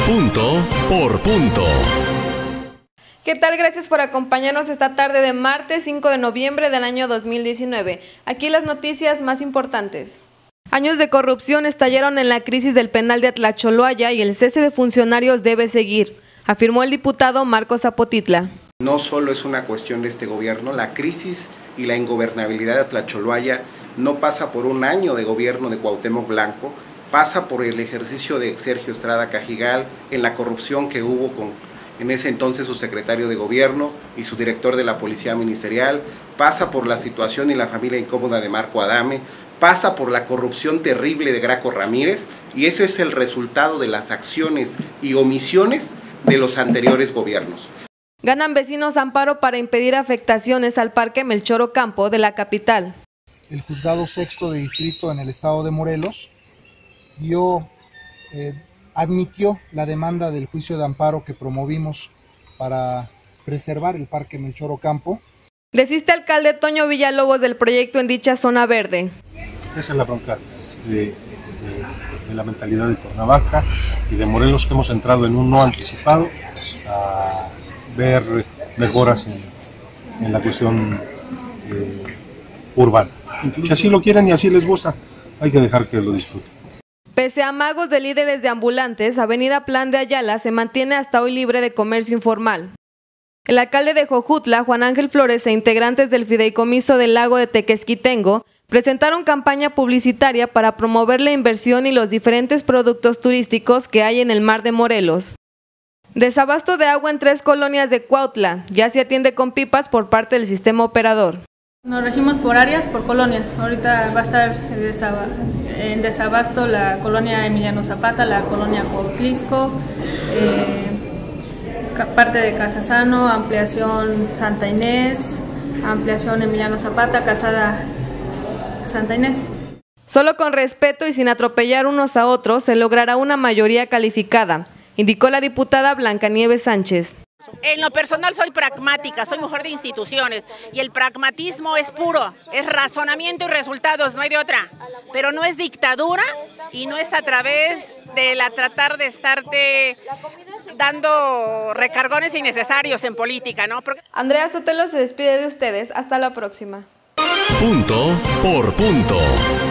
Punto por punto. ¿Qué tal? Gracias por acompañarnos esta tarde de martes 5 de noviembre del año 2019. Aquí las noticias más importantes. Años de corrupción estallaron en la crisis del penal de Atlacholoaya y el cese de funcionarios debe seguir, afirmó el diputado Marcos Zapotitla. No solo es una cuestión de este gobierno, la crisis y la ingobernabilidad de Atlacholoaya no pasa por un año de gobierno de Cuauhtémoc Blanco, pasa por el ejercicio de Sergio Estrada Cajigal, en la corrupción que hubo con en ese entonces su secretario de gobierno y su director de la Policía Ministerial, pasa por la situación y la familia incómoda de Marco Adame, pasa por la corrupción terrible de Graco Ramírez, y eso es el resultado de las acciones y omisiones de los anteriores gobiernos. Ganan vecinos amparo para impedir afectaciones al Parque Melchor Ocampo de la capital. El Juzgado Sexto de Distrito en el estado de Morelos admitió la demanda del juicio de amparo que promovimos para preservar el Parque Melchor Ocampo. Desiste alcalde Toño Villalobos del proyecto en dicha zona verde. Esa es la bronca de la mentalidad de Cuernavaca y de Morelos, que hemos entrado en un no anticipado a ver mejoras en la cuestión urbana. Si así lo quieren y así les gusta, hay que dejar que lo disfruten. Pese a amagos de líderes de ambulantes, Avenida Plan de Ayala se mantiene hasta hoy libre de comercio informal. El alcalde de Jojutla, Juan Ángel Flores, e integrantes del Fideicomiso del Lago de Tequesquitengo presentaron campaña publicitaria para promover la inversión y los diferentes productos turísticos que hay en el mar de Morelos. Desabasto de agua en 3 colonias de Cuautla, ya se atiende con pipas por parte del sistema operador. Nos regimos por áreas, por colonias. Ahorita va a estar en desabasto la colonia Emiliano Zapata, la colonia Cuautlisco, parte de Casasano, ampliación Santa Inés, ampliación Emiliano Zapata, Calzada Santa Inés. Solo con respeto y sin atropellar unos a otros se logrará una mayoría calificada, indicó la diputada Blancanieves Sánchez. En lo personal soy pragmática, soy mujer de instituciones y el pragmatismo es puro, es razonamiento y resultados, no hay de otra, pero no es dictadura y no es a través de tratar de estarte dando recargones innecesarios en política, ¿no? Andrea Sotelo se despide de ustedes, hasta la próxima. Punto por punto.